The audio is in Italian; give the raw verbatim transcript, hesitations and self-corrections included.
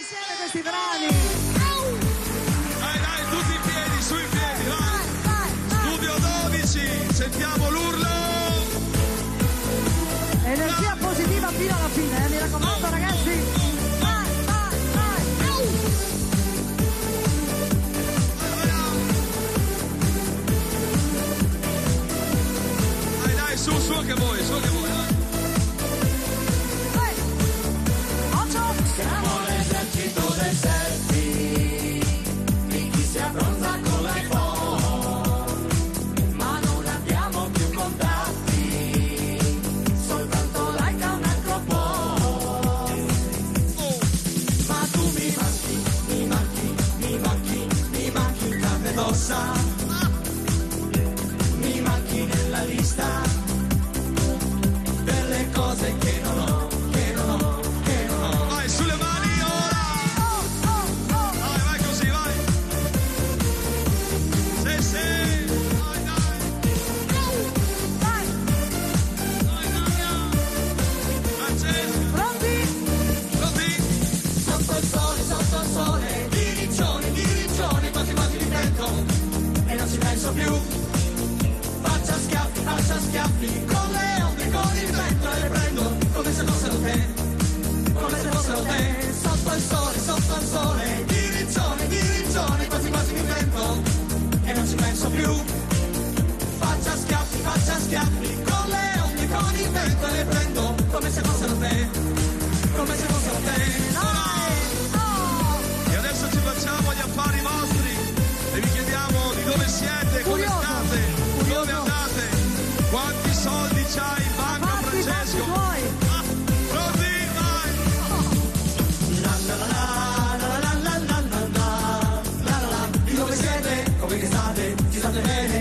insieme questi brani. Dai, dai, tutti in piedi, su in piedi, vai. Studio dodici, sentiamo l'urlo. Energia positiva fino alla fine, eh, mi raccomando ragazzi. Vai, vai, vai. Dai, dai, su, su anche voi, su anche voi, dai. Siamo l'esercito del selfie, di chi si abbronza con l'iPhone, ma non abbiamo più contatti, soltanto like a un altro po'. Ma tu mi manchi, mi manchi, mi manchi, mi manchi in carne ed ossa, mi manchi nella lista delle cose che non ho. Più faccia schiaffi, faccia schiaffi con le onde, con il vento e le prendo come se fossero te, come se fossero te, sotto il sole, sotto il sole, di riccione, di riccione, quasi quasi mi vento e non ci penso più. Faccia schiaffi, faccia schiaffi con le onde, con il vento e le prendo come se fossero te, come se fossero te. E adesso ci facciamo gli affari vostri e vi chiediamo di dove siete, come Curioso. state, Curioso. dove andate, quanti soldi c'hai in banca, Fatti, Francesco. fatti tuoi. Ah, pronti? Vai! La la la la la la la la la la la la. Di dove siete? Come che state? Ci state bene?